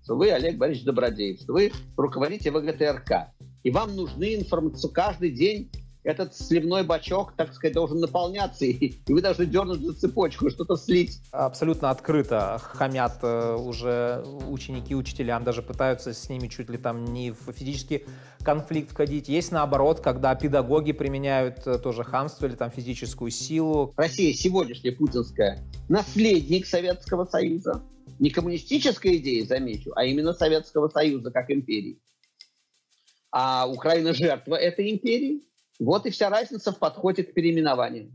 что вы Олег Борисович Добродеев, что вы руководите ВГТРК. И вам нужны информацию каждый день. Этот сливной бачок, так сказать, должен наполняться, и вы должны дернуть за цепочку, что-то слить. Абсолютно открыто хамят уже ученики учителям, даже пытаются с ними чуть ли там не в физический конфликт входить. Есть наоборот, когда педагоги применяют тоже хамство или там физическую силу. Россия сегодняшняя путинская наследник Советского Союза. Не коммунистической идеи, замечу, а именно Советского Союза как империи. А Украина жертва этой империи. Вот и вся разница в подходе к переименованию.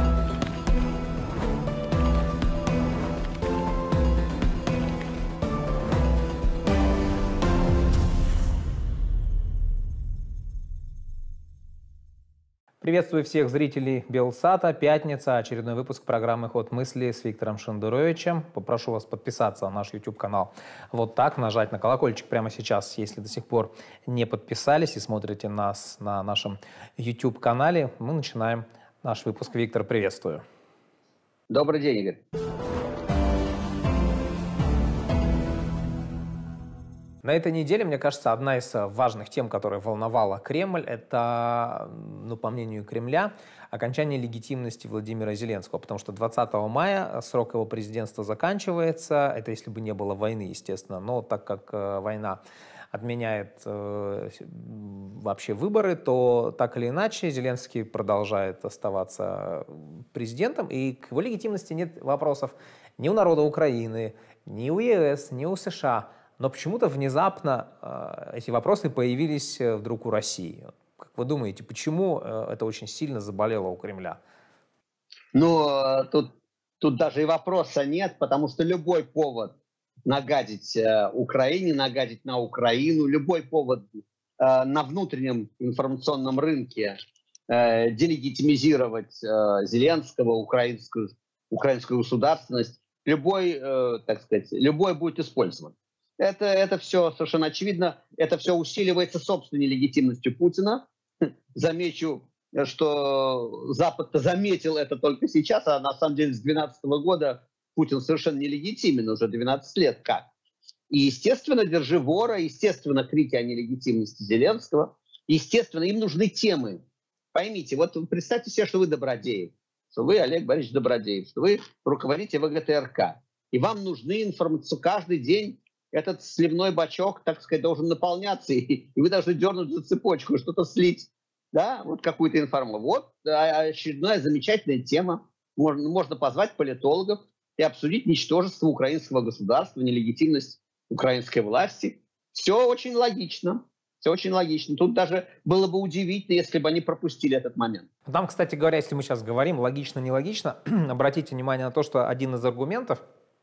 Приветствую всех зрителей Белсата. Пятница, очередной выпуск программы «Ход мысли» с Виктором Шендеровичем. Попрошу вас подписаться на наш YouTube-канал вот так, нажать на колокольчик прямо сейчас, если до сих пор не подписались и смотрите нас на нашем YouTube-канале. Мы начинаем наш выпуск. Виктор, приветствую. Добрый день, Игорь. На этой неделе, мне кажется, одна из важных тем, которая волновала Кремль, это, по мнению Кремля, окончание легитимности Владимира Зеленского, потому что 20 мая срок его президентства заканчивается, это если бы не было войны, естественно, но так как война отменяет вообще выборы, то так или иначе Зеленский продолжает оставаться президентом, и к его легитимности нет вопросов ни у народа Украины, ни у ЕС, ни у США. Но почему-то внезапно эти вопросы появились вдруг у России. Как вы думаете, почему это очень сильно заболело у Кремля? Тут даже и вопроса нет, потому что любой повод нагадить Украине, нагадить на Украину, любой повод на внутреннем информационном рынке делегитимизировать Зеленского, украинскую государственность, любой будет использован. Это все совершенно очевидно. Это все усиливается собственной легитимностью Путина. Замечу, что Запад-то заметил это только сейчас, а на самом деле с 2012 года Путин совершенно нелегитимен, уже 12 лет как. И, естественно, держи вора, естественно, крики о нелегитимности Зеленского, естественно, им нужны темы. Поймите, вот представьте себе, что вы Добродеев, что вы Олег Борисович Добродеев, что вы руководите ВГТРК, и вам нужны информацию каждый день. Этот сливной бачок, так сказать, должен наполняться, и вы должны дернуть за цепочку, что-то слить, да, вот какую-то информацию. Вот очередная замечательная тема. Можно позвать политологов и обсудить ничтожество украинского государства, нелегитимность украинской власти. Все очень логично. Все очень логично. Тут даже было бы удивительно, если бы они пропустили этот момент. Там, кстати говоря, если мы сейчас говорим логично-нелогично, обратите внимание на то, что один из аргументов,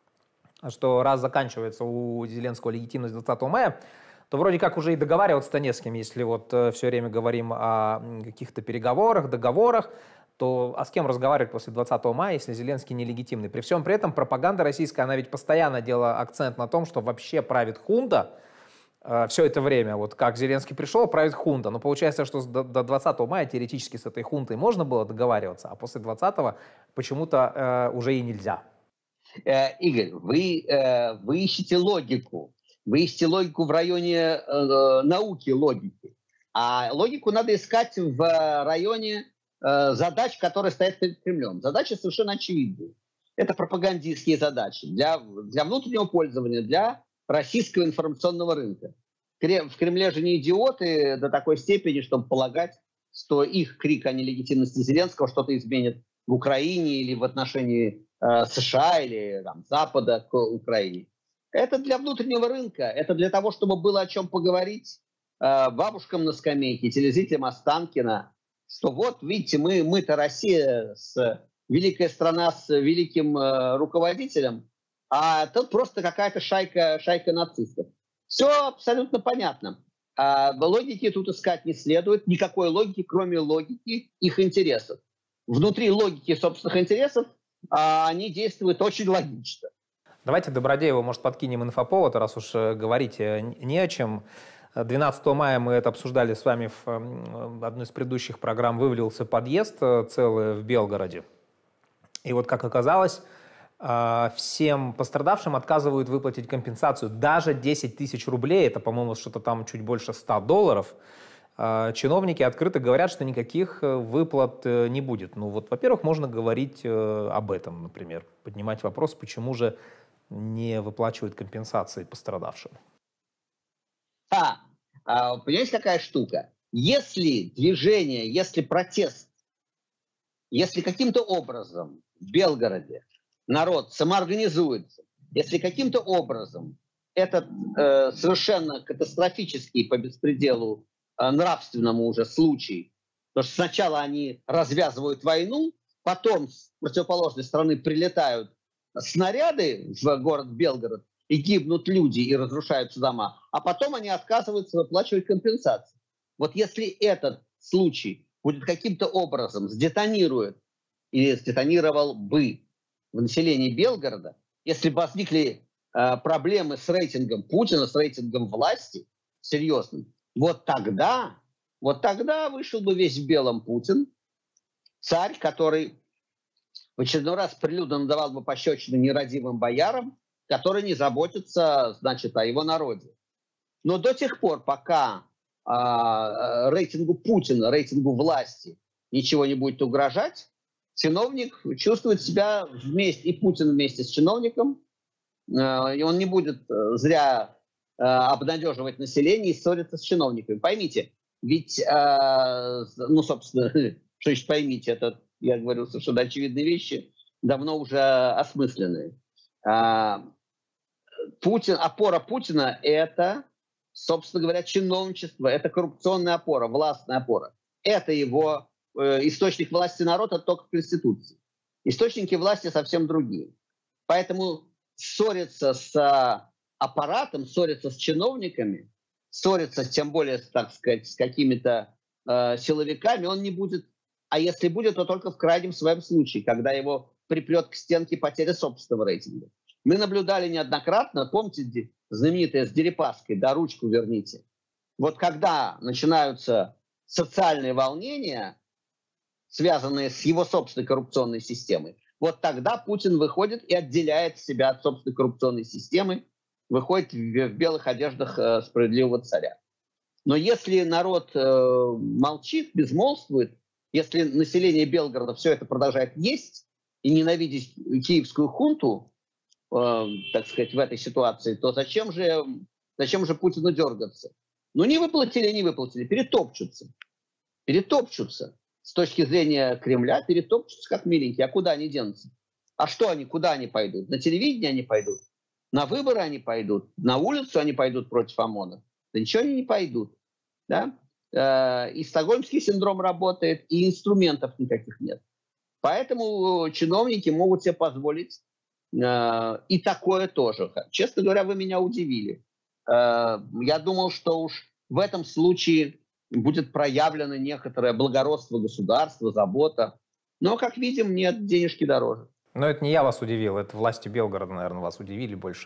что раз заканчивается у Зеленского легитимность 20 мая, то вроде как уже и договариваться-то не с кем. Если вот все время говорим о каких-то переговорах, договорах, то с кем разговаривать после 20 мая, если Зеленский нелегитимный? При всем при этом пропаганда российская, она ведь постоянно делала акцент на том, что вообще правит хунта все это время. Вот как Зеленский пришел, правит хунта. Но получается, что до 20 мая теоретически с этой хунтой можно было договариваться, а после 20-го почему-то уже и нельзя. Игорь, вы ищете логику. Вы ищете логику в районе науки логики. А логику надо искать в районе задач, которые стоят перед Кремлем. Задачи совершенно очевидны. Это пропагандистские задачи для внутреннего пользования, для российского информационного рынка. В Кремле же не идиоты до такой степени, чтобы полагать, что их крик о нелегитимности Зеленского что-то изменит в Украине или в отношении США или там, Запада к Украине. Это для внутреннего рынка, это для того, чтобы было о чем поговорить бабушкам на скамейке, телезрителям Останкино, что вот, видите, мы-то Россия, великая страна с великим руководителем, а тут просто какая-то шайка нацистов. Все абсолютно понятно. Логики тут искать не следует, никакой логики, кроме логики их интересов. Внутри логики собственных интересов они действуют очень логично. Давайте Добродееву, может, подкинем инфоповод, раз уж говорить не о чем. 12 мая мы это обсуждали с вами в одной из предыдущих программ. Вывалился подъезд целый в Белгороде. И вот, как оказалось, всем пострадавшим отказывают выплатить компенсацию. Даже 10 тысяч рублей, это, по-моему, что-то там чуть больше $100, чиновники открыто говорят, что никаких выплат не будет. Ну вот, во-первых, можно говорить об этом, например, поднимать вопрос, почему же не выплачивают компенсации пострадавшим. Понимаете, какая штука? Если движение, если протест, если каким-то образом в Белгороде народ самоорганизуется, если каким-то образом этот совершенно катастрофический по беспределу нравственному уже случай, потому что сначала они развязывают войну, потом с противоположной стороны прилетают снаряды в город Белгород, и гибнут люди, и разрушаются дома, а потом они отказываются выплачивать компенсации. Вот если этот случай будет каким-то образом сдетонирует или сдетонировал бы в населении Белгорода, если бы возникли проблемы с рейтингом Путина, с рейтингом власти серьезным, вот тогда вышел бы весь в белом Путин, царь, который в очередной раз прилюдно надавал бы пощечину нерадивым боярам, которые не заботятся, значит, о его народе. Но до тех пор, пока рейтингу Путина, рейтингу власти ничего не будет угрожать, чиновник чувствует себя вместе, и Путин вместе с чиновником, и он не будет зря обнадеживать население и ссориться с чиновниками. Поймите, ведь, собственно, что еще поймите, это, я говорю, совершенно очевидные вещи, давно уже осмысленные. Опора Путина – это, собственно говоря, чиновничество, это коррупционная опора, властная опора. Это его источник власти народа только в Конституции. Источники власти совсем другие. Поэтому ссориться с аппаратом, ссориться с чиновниками, ссориться тем более, так сказать, с какими-то силовиками он не будет. А если будет, то только в крайнем своем случае, когда его припрет к стенке потеря собственного рейтинга. Мы наблюдали неоднократно, помните, знаменитое с Дерипаской, да, ручку верните. Вот когда начинаются социальные волнения, связанные с его собственной коррупционной системой, вот тогда Путин выходит и отделяет себя от собственной коррупционной системы, выходит в белых одеждах справедливого царя. Но если народ молчит, безмолвствует, если население Белгорода все это продолжает есть и ненавидеть киевскую хунту, так сказать, в этой ситуации, то зачем же Путину дергаться? Ну, не выплатили, перетопчутся. Перетопчутся. С точки зрения Кремля перетопчутся как миленькие. А куда они денутся? А что они, куда они пойдут? На телевидение они пойдут? На выборы они пойдут? На улицу они пойдут против ОМОНа? Да ничего они не пойдут. Да? И стокгольмский синдром работает, и инструментов никаких нет. Поэтому чиновники могут себе позволить и такое тоже. Честно говоря, вы меня удивили. Я думал, что уж в этом случае будет проявлено некоторое благородство государства, забота. Но, как видим, нет, денежки дороже. Но это не я вас удивил, это власти Белгорода, наверное, вас удивили больше.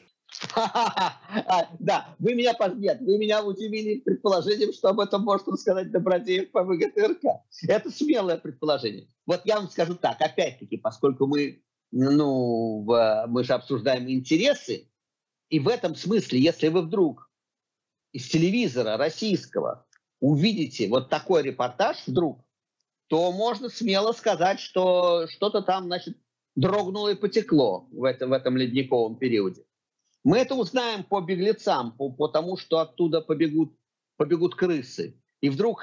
Да, вы меня удивили предположением, что об этом может рассказать Добродеев по ВГТРК. Это смелое предположение. Вот я вам скажу так, опять-таки, поскольку мы же обсуждаем интересы, и в этом смысле, если вы вдруг из телевизора российского увидите вот такой репортаж вдруг, то можно смело сказать, что что-то там, значит, дрогнуло и потекло в этом ледниковом периоде. Мы это узнаем по беглецам, по тому, что оттуда побегут крысы. И вдруг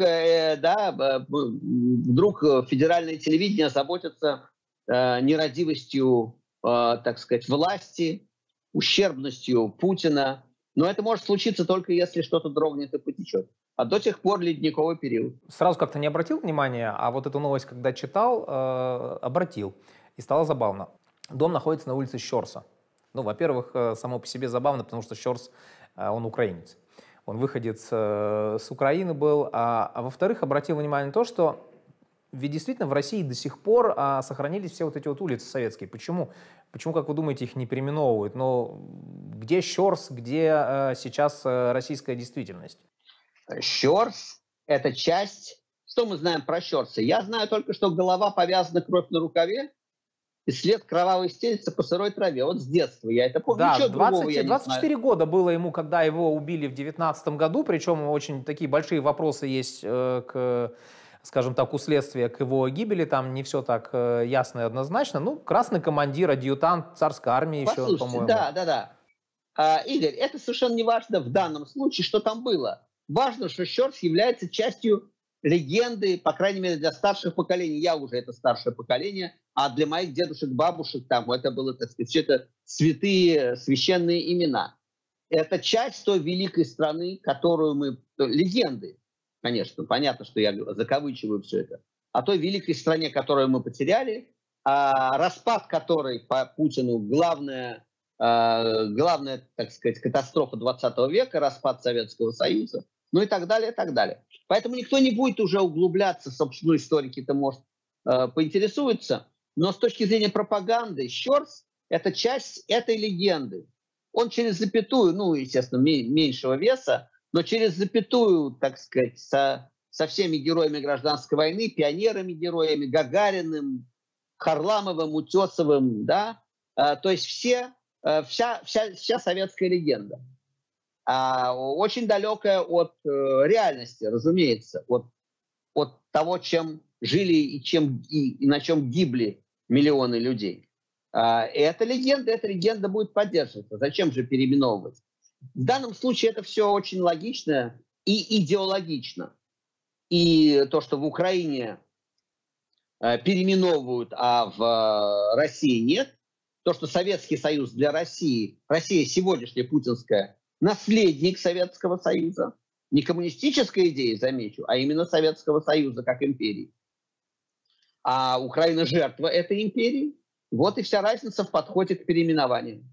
федеральное телевидение заботится нерадивостью, так сказать, власти, ущербностью Путина. Но это может случиться только если что-то дрогнет и потечет. А до тех пор ледниковый период. Сразу как-то не обратил внимания, а вот эту новость, когда читал, обратил. И стало забавно. Дом находится на улице Щорса. Ну, во-первых, само по себе забавно, потому что Щорс, он украинец. Он выходец с Украины был. А во-вторых, обратил внимание на то, что ведь действительно в России до сих пор сохранились все вот эти вот улицы советские. Почему? Почему, как вы думаете, их не переименовывают? Но где Щорс, где сейчас российская действительность? Щорс – это часть... Что мы знаем про Щорса? Я знаю только, что голова повязана, кровь на рукаве, и след кровавой стелется по сырой траве. Вот с детства я это помню. Да, Ничего другого я не 24 знаю. года было ему, когда его убили в 19 году, причем очень такие большие вопросы есть к, скажем так, у следствия к его гибели, там не все так ясно и однозначно. Ну, красный командир, адъютант царской армии еще, Послушайте, по-моему. да, да, да. Игорь, это совершенно не важно в данном случае, что там было. Важно, что Щерс является частью легенды, по крайней мере, для старших поколений. Я уже это старшее поколение, а для моих дедушек, бабушек там это было, так сказать, все это святые, священные имена. Это часть той великой страны, которую мы... Легенды, конечно, понятно, что я закавычиваю все это. О той великой стране, которую мы потеряли, распад которой по Путину главная, так сказать, катастрофа 20 века, распад Советского Союза, ну и так далее, и так далее. Поэтому никто не будет уже углубляться, собственно, историки-то, может, поинтересуются, но с точки зрения пропаганды, Щерс – это часть этой легенды. Он через запятую, ну, естественно, меньшего веса, но через запятую, так сказать, со всеми героями гражданской войны, пионерами-героями, Гагариным, Харламовым, Утесовым, да, то есть вся советская легенда. Очень далекая от реальности, разумеется, от того, чем жили и на чем гибли миллионы людей. Эта легенда будет поддерживаться. Зачем же переименовывать? В данном случае это все очень логично и идеологично. И то, что в Украине переименовывают, а в России нет, то, что Советский Союз для России, Россия сегодняшняя путинская, наследник Советского Союза, не коммунистическая идея, замечу, а именно Советского Союза как империи. А Украина жертва этой империи. Вот и вся разница в подходе к переименованию.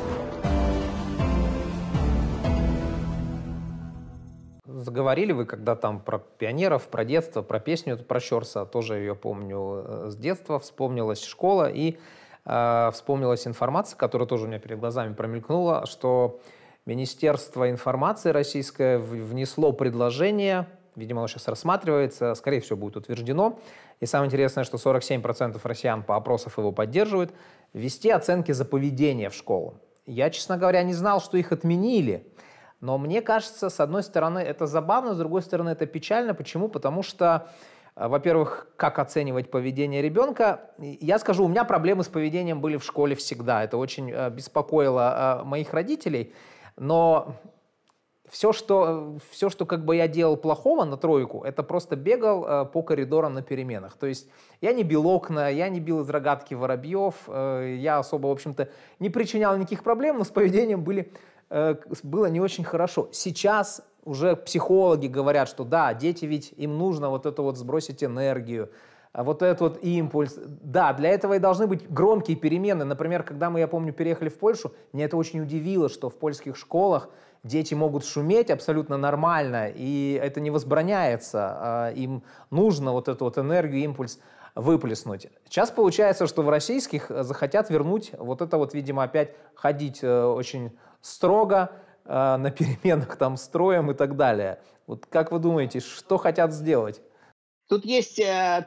Заговорили вы когда там про пионеров, про детство, про песню, про Щерса, тоже ее помню с детства, вспомнилась школа и вспомнилась информация, которая тоже у меня перед глазами промелькнула, что Министерство информации российское внесло предложение, видимо, оно сейчас рассматривается, скорее всего, будет утверждено, и самое интересное, что 47% россиян по опросам его поддерживают, ввести оценки за поведение в школу. Я, честно говоря, не знал, что их отменили. Но мне кажется, с одной стороны, это забавно, с другой стороны, это печально. Почему? Потому что, во-первых, как оценивать поведение ребенка? Я скажу, у меня проблемы с поведением были в школе всегда. Это очень беспокоило моих родителей. Но все, что как бы я делал плохого на тройку, это просто бегал по коридорам на переменах. То есть я не бил окна, я не бил из рогатки воробьев, я особо, в общем-то, не причинял никаких проблем, но с поведением было не очень хорошо. Сейчас уже психологи говорят, что да, дети ведь, им нужно вот это вот сбросить энергию, вот этот вот импульс. Да, для этого и должны быть громкие перемены. Например, когда мы, я помню, переехали в Польшу, меня это очень удивило, что в польских школах дети могут шуметь абсолютно нормально, и это не возбраняется. Им нужно вот эту вот энергию, импульс выплеснуть. Сейчас получается, что в российских захотят вернуть вот это вот, видимо, опять ходить очень строго, на переменах там строем и так далее. Вот как вы думаете, что хотят сделать? Тут есть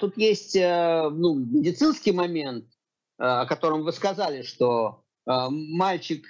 медицинский момент, о котором вы сказали, что мальчик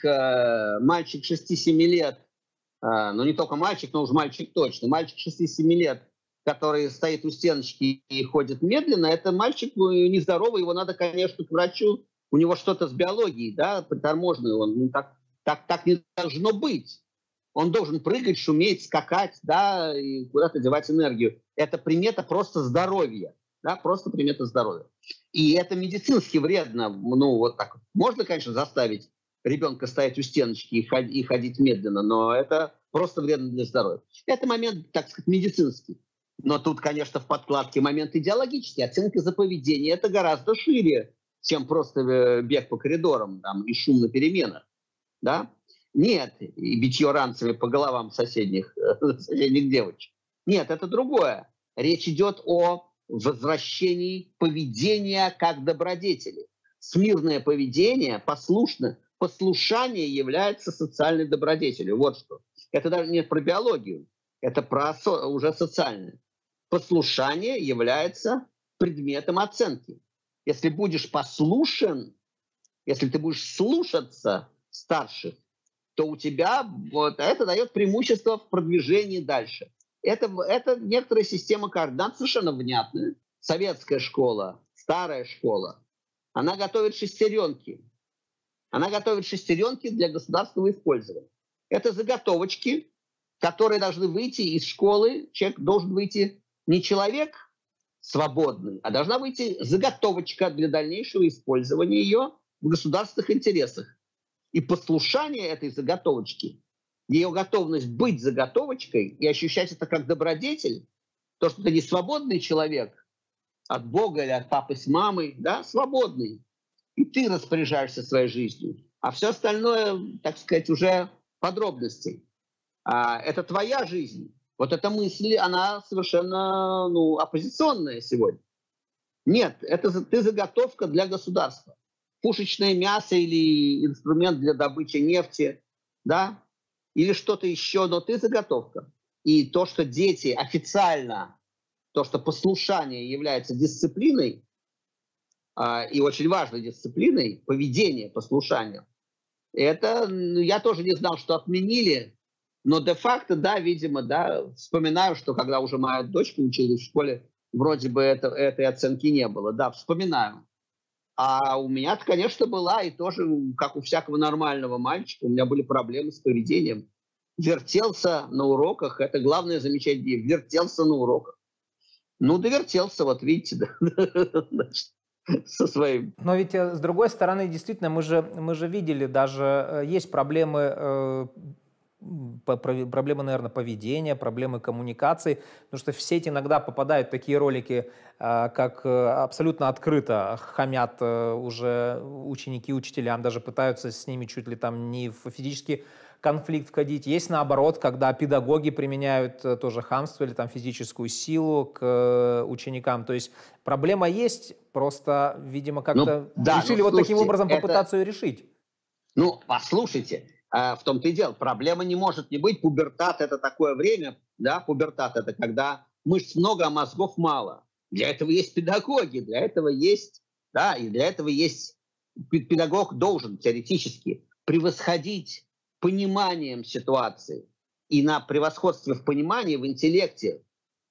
6-7 лет, ну не только мальчик, но уж мальчик точно, мальчик 6-7 лет, который стоит у стеночки и ходит медленно, это мальчик нездоровый, его надо, конечно, к врачу, у него что-то с биологией, да, приторможенное, он так не должно быть. Он должен прыгать, шуметь, скакать, да, и куда-то девать энергию. Это примета просто здоровья, да, просто примета здоровья. И это медицински вредно, ну, вот так. Можно, конечно, заставить ребенка стоять у стеночки и ходить медленно, но это просто вредно для здоровья. Это момент, так сказать, медицинский. Но тут, конечно, в подкладке момент идеологический. Оценка за поведение – это гораздо шире, чем просто бег по коридорам там, и шум на переменах. Да? Нет, и битье ранцами по головам соседних девочек. Нет, это другое. Речь идет о возвращении поведения как добродетели. Смирное поведение, послушание является социальной добродетелью. Вот что. Это даже не про биологию, это про уже социальное. Послушание является предметом оценки. если будешь послушен, если ты будешь слушаться старших, то у тебя вот это дает преимущество в продвижении дальше. Это некоторая система координат совершенно внятная. Советская школа, старая школа, она готовит шестеренки. Она готовит шестеренки для государственного использования. Это заготовочки, которые должны выйти из школы. Человек должен выйти не человек свободный, а должна выйти заготовочка для дальнейшего использования ее в государственных интересах. И послушание этой заготовочки, ее готовность быть заготовочкой и ощущать это как добродетель, то, что ты не свободный человек от Бога или от папы с мамой, да, свободный. И ты распоряжаешься своей жизнью. А все остальное, так сказать, уже подробности. Это твоя жизнь. Вот эта мысль, она совершенно оппозиционная сегодня. Нет, это ты заготовка для государства. Пушечное мясо или инструмент для добычи нефти, да, или что-то еще, но ты заготовка. И то, что дети официально, то, что послушание является дисциплиной, и очень важной дисциплиной, поведение, послушание, это я тоже не знал, что отменили, но де-факто, да, видимо, да, вспоминаю, что когда уже моя дочка училась в школе, вроде бы этой оценки не было, да, вспоминаю. А у меня-то, конечно, была, и тоже, как у всякого нормального мальчика, у меня были проблемы с поведением. Вертелся на уроках, это главное замечание, вертелся на уроках. Ну, довертелся, вот видите, да, со своим. Но ведь, с другой стороны, действительно, мы же видели, даже есть проблемы, наверное, поведения, проблемы коммуникации, потому что в сеть иногда попадают такие ролики, как абсолютно открыто хамят уже ученики учителям, даже пытаются с ними чуть ли там не в физический конфликт входить. Есть наоборот, когда педагоги применяют тоже хамство или там физическую силу к ученикам. То есть проблема есть, просто, видимо, как-то решили вот таким образом попытаться ее решить. Ну, послушайте, в том-то и дело, проблема не может не быть. Пубертат — это такое время, да, пубертат — это когда мышц много, а мозгов мало. Для этого есть педагоги, для этого есть, да, и для этого есть педагог должен теоретически превосходить пониманием ситуации и на превосходстве в понимании, в интеллекте,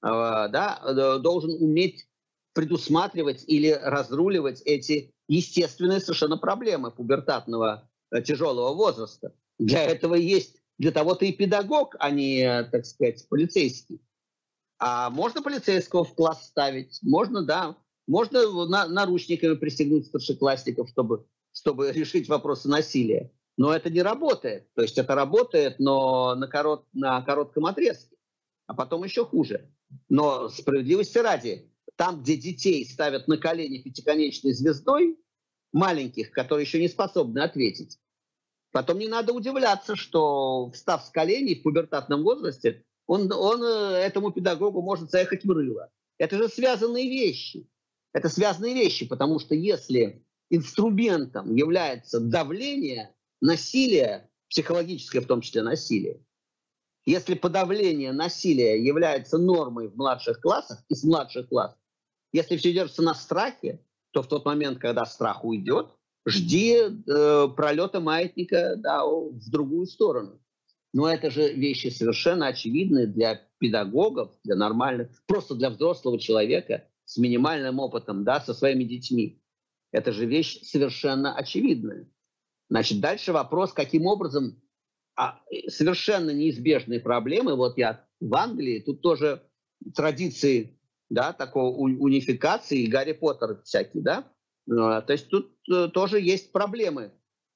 да, должен уметь предусматривать или разруливать эти естественные совершенно проблемы пубертатного тяжелого возраста. Для этого есть, для того-то и педагог, а не, так сказать, полицейский. А можно полицейского в класс ставить, можно, да, можно наручниками пристегнуть старшеклассников, чтобы решить вопросы насилия. Но это не работает. То есть это работает, но на коротком отрезке. А потом еще хуже. Но справедливости ради, там, где детей ставят на колени пятиконечной звездой, маленьких, которые еще не способны ответить, потом не надо удивляться, что, встав с коленей в пубертатном возрасте, он этому педагогу может заехать в рыло. Это же связанные вещи. Это связанные вещи, потому что если инструментом является давление, насилие, психологическое в том числе насилие, если подавление насилия является нормой в младших классах и с младших классов, если все держится на страхе, то в тот момент, когда страх уйдет, жди пролета маятника, да, в другую сторону. Но это же вещи совершенно очевидные для педагогов, для нормальных, просто для взрослого человека с минимальным опытом, да, со своими детьми. Это же вещь совершенно очевидная. Значит, дальше вопрос, каким образом совершенно неизбежные проблемы. Вот я в Англии, тут тоже традиции, да, такого унификации, Гарри Поттер всякий, да. То есть тут тоже есть проблемы,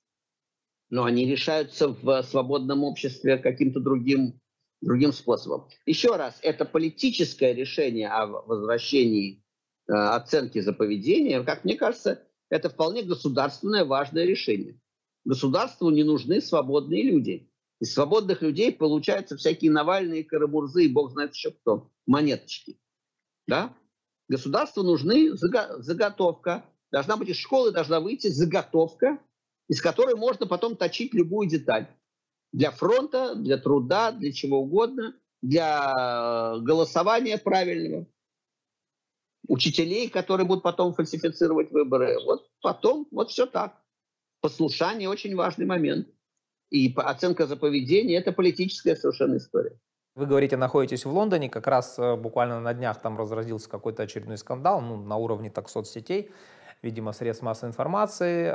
но они решаются в свободном обществе каким-то другим способом. Еще раз, это политическое решение о возвращении оценки за поведение, как мне кажется, это вполне государственное важное решение. Государству не нужны свободные люди. Из свободных людей получаются всякие Навальные, Карамурзы и бог знает еще кто, монеточки. Да? Государству нужны заготовка. Должна быть из школы, должна выйти заготовка, из которой можно потом точить любую деталь. Для фронта, для труда, для чего угодно, для голосования правильного. учителей, которые будут потом фальсифицировать выборы. Вот потом, вот все так. Послушание очень важный момент. И оценка за поведение – это политическая совершенно история. Вы говорите, находитесь в Лондоне, как раз буквально на днях там разразился какой-то очередной скандал, ну, на уровне так соцсетей, видимо, средств массовой информации.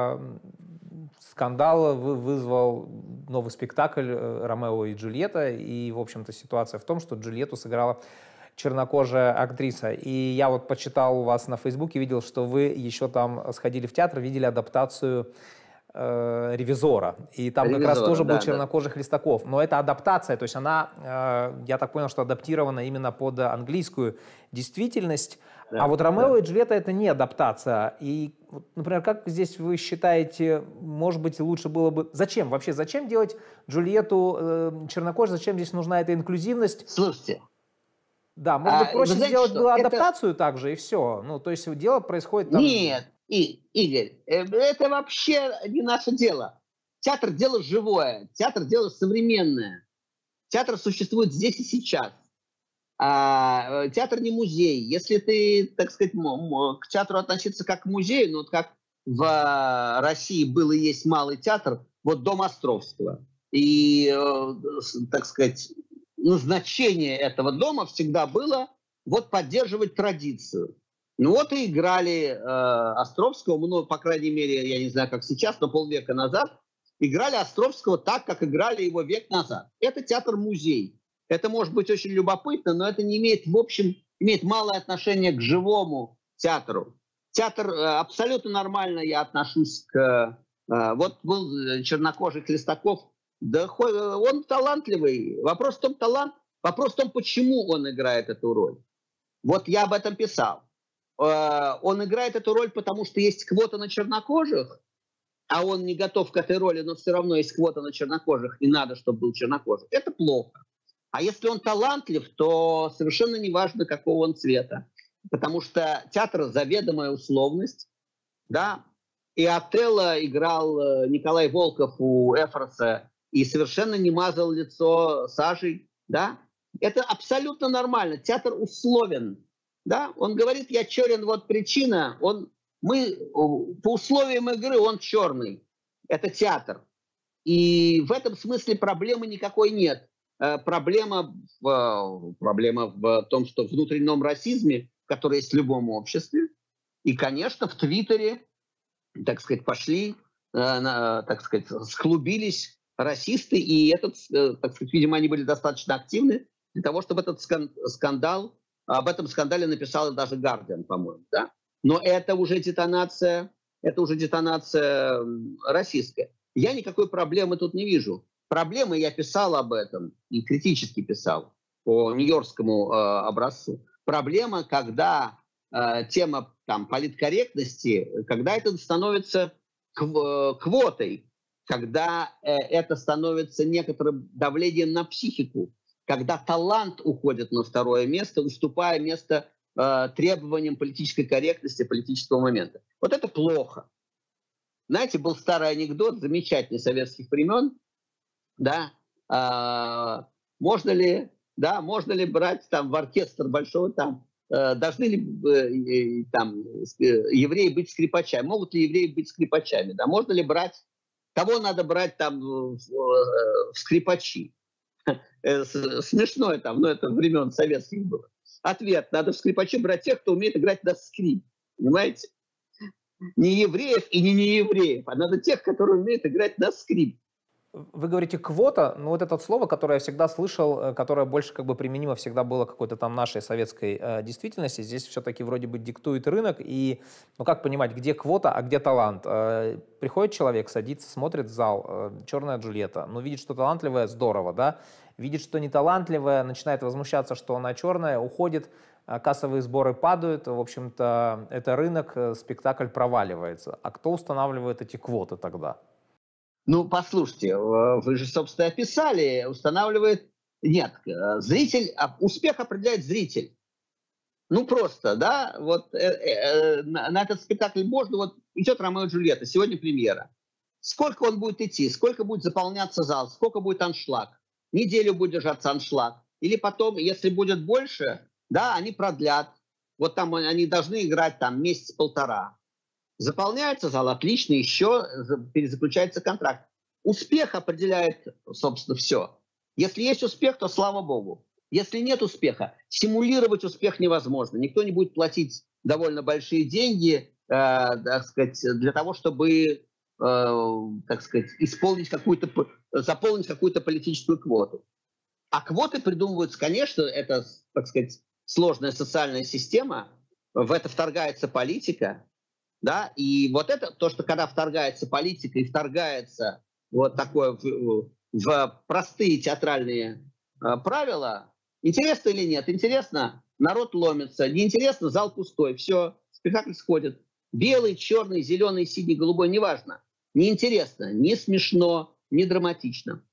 Скандал вызвал новый спектакль «Ромео и Джульетта», и, в общем-то, ситуация в том, что Джульетту сыграла чернокожая актриса. И я вот почитал у вас на Фейсбуке, видел, что вы еще там сходили в театр, видели адаптацию «Ревизора». И там как раз тоже был чернокожий Хлестаков. Но это адаптация, то есть она, я так понял, что адаптирована именно под английскую действительность. Да, а вот «Ромео и Джульетта» — это не адаптация. И, например, как здесь вы считаете, может быть, лучше было бы... Зачем вообще? Зачем делать Джульетту чернокожей? Зачем здесь нужна эта инклюзивность? Слушайте. Да, может быть, проще сделать было адаптацию также, и все. Ну, то есть дело происходит там... Нет. Игорь, это вообще не наше дело. Театр – дело живое, театр – дело современное. Театр существует здесь и сейчас. Театр не музей. Если ты, так сказать, к театру относиться как к музею, ну, вот как в России был и есть малый театр, вот Дом Островского. И, так сказать, назначение этого дома всегда было вот поддерживать традицию. Ну вот и играли Островского, ну, по крайней мере, я не знаю, как сейчас, но полвека назад, играли Островского так, как играли его век назад. Это театр-музей. Это может быть очень любопытно, но это не имеет, в общем, имеет малое отношение к живому театру. Театр абсолютно нормально я отношусь к... Вот был чернокожий Хлестаков, да он талантливый. Вопрос в том, почему он играет эту роль. Вот я об этом писал. Он играет эту роль, потому что есть квота на чернокожих, а он не готов к этой роли, но все равно есть квота на чернокожих, и надо, чтобы был чернокожий. Это плохо. А если он талантлив, то совершенно не важно, какого он цвета. Потому что театр – заведомая условность. Да? И Отелло играл Николай Волков у Эфроса и совершенно не мазал лицо сажей. Да? Это абсолютно нормально. Театр условен. Да? Он говорит, я черен, вот причина. Мы по условиям игры он черный. Это театр. И в этом смысле проблемы никакой нет. Проблема в том, что в внутреннем расизме, который есть в любом обществе, и, конечно, в Твиттере, так сказать, пошли, так сказать, склубились расисты, и так сказать, видимо, они были достаточно активны для того, чтобы этот скандал, об этом скандале написал даже Гардиан, по-моему, да? Но это уже детонация российская. Я никакой проблемы тут не вижу. Проблемы, я писал об этом, и критически писал по нью-йоркскому образцу. Проблема, когда тема там, политкорректности, когда это становится квотой, когда это становится некоторым давлением на психику, когда талант уходит на второе место, уступая место требованиям политической корректности, политического момента. Вот это плохо. Знаете, был старый анекдот, замечательный, советских времен, да, можно ли брать там в оркестр большого там, должны ли там евреи быть скрипачами, могут ли евреи быть скрипачами, да, можно ли брать, кого надо брать там в скрипачи. Смешное там, но это времен советских было. Ответ, надо в скрипачи брать тех, кто умеет играть на скрип, понимаете? Не евреев и не неевреев, а надо тех, которые умеют играть на скрип. Вы говорите квота, но вот это слово, которое я всегда слышал, которое больше как бы применимо всегда было какой-то там нашей советской действительности, здесь все-таки вроде бы диктует рынок, и ну как понимать, где квота, а где талант? Приходит человек, садится, смотрит в зал, черная Джульетта, ну видит, что талантливая, здорово, да? Видит, что неталантливая, начинает возмущаться, что она черная, уходит, кассовые сборы падают, в общем-то это рынок, спектакль проваливается. А кто устанавливает эти квоты тогда? Ну, послушайте, вы же, собственно, описали, устанавливает... Нет, зритель, успех определяет зритель. Ну, просто, да, вот на этот спектакль можно, вот идет «Ромео и Джульетта», сегодня премьера. Сколько он будет идти, сколько будет заполняться зал, сколько будет аншлаг? Неделю будет держаться аншлаг. Или потом, если будет больше, да, они продлят. Вот там они должны играть там месяц-полтора. Заполняется зал, отлично, еще перезаключается контракт. Успех определяет, собственно, все. Если есть успех, то слава богу. Если нет успеха, симулировать успех невозможно. Никто не будет платить довольно большие деньги, так сказать, для того, чтобы, так сказать, заполнить какую-то политическую квоту. А квоты придумываются, конечно, это, так сказать, сложная социальная система, в это вторгается политика, да, и вот это, то, что когда вторгается политика и вторгается вот такое в простые театральные правила, интересно или нет? Интересно, народ ломится, неинтересно, зал пустой, все, спектакль сходит. Белый, черный, зеленый, синий, голубой, неважно. Неинтересно, не смешно, не драматично.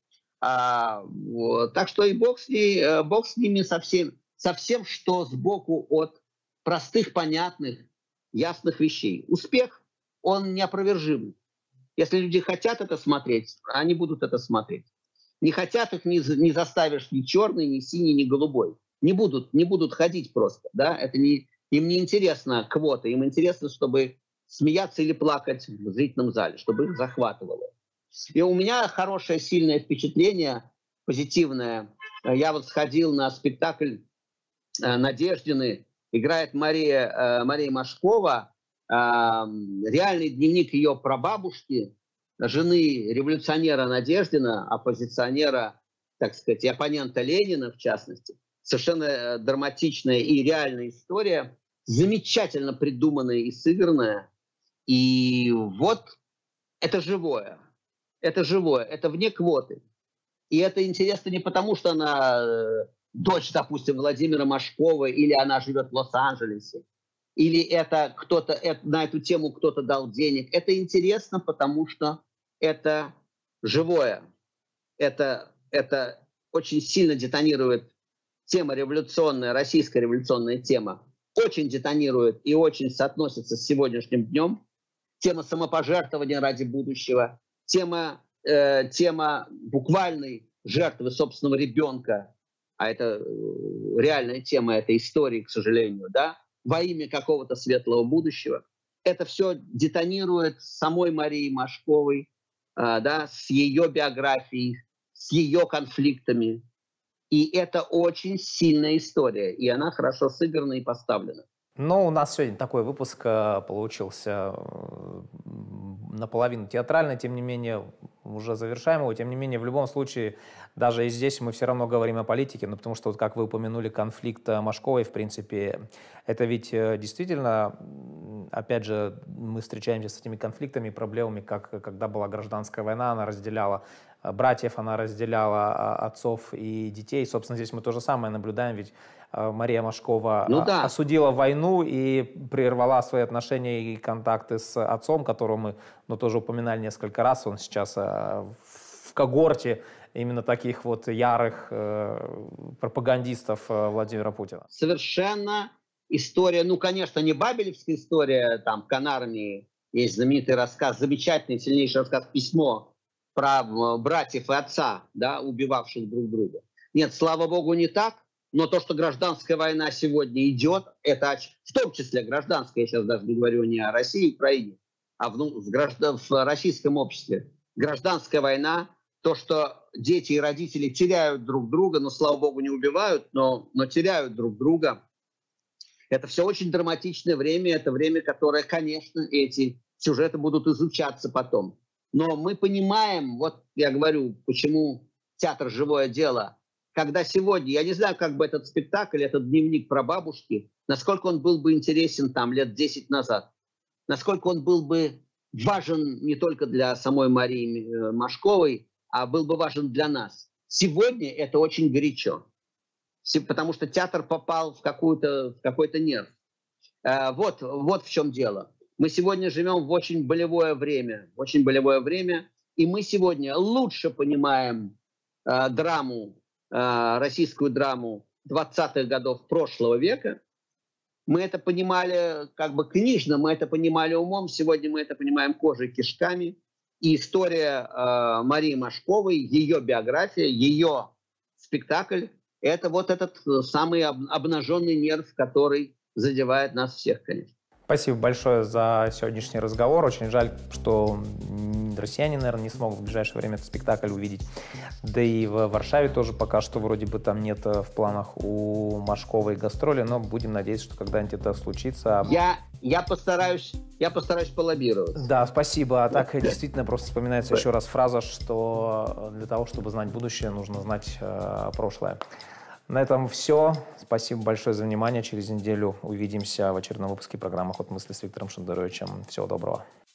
Вот. Так что и бог с ними совсем, что сбоку от простых, понятных, ясных вещей. Успех, он неопровержимый. Если люди хотят это смотреть, они будут это смотреть. Не хотят, их не заставишь ни черный, ни синий, ни голубой. Не будут ходить просто. Да? Им не интересно квота, им интересно, чтобы смеяться или плакать в зрительном зале, чтобы их захватывало. И у меня хорошее, сильное впечатление, позитивное. Я вот сходил на спектакль Надеждины, играет Мария Машкова, реальный дневник ее прабабушки, жены революционера Надеждина, оппозиционера, так сказать, и оппонента Ленина, в частности. Совершенно драматичная и реальная история, замечательно придуманная и сыгранная. И вот это живое. Это живое, это вне квоты. И это интересно не потому, что она дочь, допустим, Владимира Машкова, или она живет в Лос-Анджелесе, или это на эту тему кто-то дал денег. Это интересно, потому что это живое. Это очень сильно детонирует тема революционная, российская революционная тема. Очень детонирует и очень соотносится с сегодняшним днем. Тема самопожертвования ради будущего. Тема буквальной жертвы собственного ребенка, а это реальная тема этой истории, к сожалению, да, во имя какого-то светлого будущего. Это все детонирует с самой Марией Машковой, да, с ее биографией, с ее конфликтами. И это очень сильная история, и она хорошо сыграна и поставлена. Но у нас сегодня такой выпуск получился наполовину театральный, тем не менее, уже завершаем его. Тем не менее, в любом случае, даже и здесь мы все равно говорим о политике, ну, потому что, вот, как вы упомянули, конфликт Машковой, в принципе, это ведь действительно, опять же, мы встречаемся с этими конфликтами, проблемами, как когда была гражданская война, она разделяла братьев, она разделяла отцов и детей. Собственно, здесь мы то же самое наблюдаем, ведь Мария Машкова осудила войну и прервала свои отношения и контакты с отцом, которого мы тоже упоминали несколько раз. Он сейчас в когорте именно таких вот ярых пропагандистов Владимира Путина. Совершенно история, ну, конечно, не бабелевская история, там, в Канармии есть знаменитый рассказ, замечательный, сильнейший рассказ «Письмо» про братьев и отца, да, убивавших друг друга. Нет, слава богу, не так. Но то, что гражданская война сегодня идет, это в том числе гражданская, я сейчас даже не говорю не о России и Украине, а в российском обществе. Гражданская война, то, что дети и родители теряют друг друга, но, слава богу, не убивают, но теряют друг друга. Это все очень драматичное время, это время, которое, конечно, эти сюжеты будут изучаться потом. Но мы понимаем, вот я говорю, почему театр «Живое дело», когда сегодня, я не знаю, как бы этот спектакль, этот дневник про бабушки, насколько он был бы интересен там лет 10 назад, насколько он был бы важен не только для самой Марии Машковой, а был бы важен для нас. Сегодня это очень горячо, потому что театр попал в какой-то нерв. Вот в чем дело. Мы сегодня живем в очень болевое время, и мы сегодня лучше понимаем российскую драму 20-х годов прошлого века. Мы это понимали как бы книжно, мы это понимали умом, сегодня мы это понимаем кожей и кишками. И история Марии Машковой, ее биография, ее спектакль — это вот этот самый обнаженный нерв, который задевает нас всех, конечно. Спасибо большое за сегодняшний разговор. Очень жаль, что россияне, наверное, не смогут в ближайшее время этот спектакль увидеть. Да и в Варшаве тоже пока что вроде бы там нет в планах у Машковой гастроли, но будем надеяться, что когда-нибудь это случится. Я постараюсь полоббировать. Да, спасибо. А так действительно просто вспоминается еще раз фраза, что для того, чтобы знать будущее, нужно знать прошлое. На этом все. Спасибо большое за внимание. Через неделю увидимся в очередном выпуске программы «Ход мысли» с Виктором Шендеровичем. Всего доброго.